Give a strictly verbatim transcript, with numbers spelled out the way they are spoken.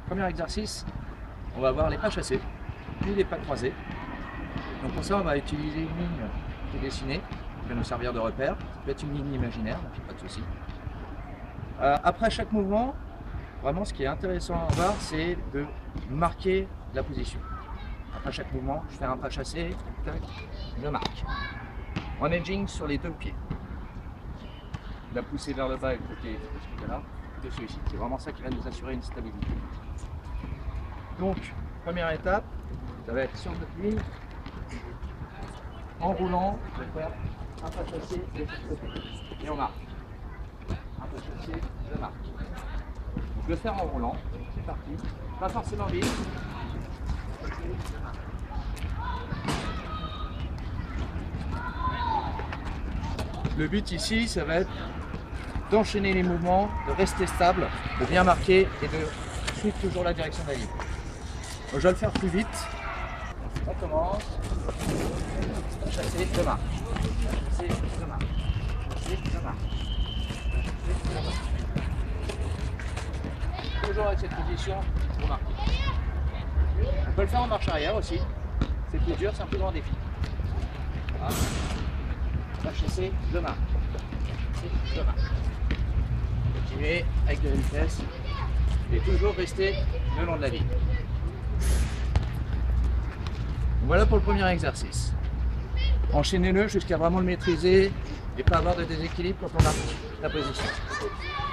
premier exercice, on va voir les pas chassés, puis les pas croisés. Donc pour ça, on va utiliser une ligne qui est dessinée, qui va nous servir de repère. Ça peut être une ligne imaginaire, pas de souci. Euh, après chaque mouvement, vraiment ce qui est intéressant à voir, c'est de marquer la position. Après chaque mouvement, je fais un pas chassé, tac, je marque. En edging sur les deux pieds. La poussée vers le bas et le côté de ce côté-là, de celui-ci. C'est vraiment ça qui va nous assurer une stabilité. Donc, première étape, ça va être sur notre ligne, en roulant, je vais faire un pas chassé et côté. Et on marque. Un pas chassé, je marque. Donc, je vais le faire en roulant, c'est parti. Pas forcément vite. Le but ici, ça va être d'enchaîner les mouvements, de rester stable, de bien marquer et de suivre toujours la direction de la ligne. Donc, je vais le faire plus vite. On commence. Chasser, je marque. Chasser, je marque. Chasser, je marque. Chasser, je marque. Toujours avec cette position, vous marquez. On peut le faire en marche arrière aussi. C'est plus dur, c'est un plus grand défi. Voilà. Va chasser, je marque. Chasser, je marque. Continuez avec de la vitesse et toujours rester le long de la ligne. Voilà pour le premier exercice. Enchaînez-le jusqu'à vraiment le maîtriser et pas avoir de déséquilibre quand on marque la position.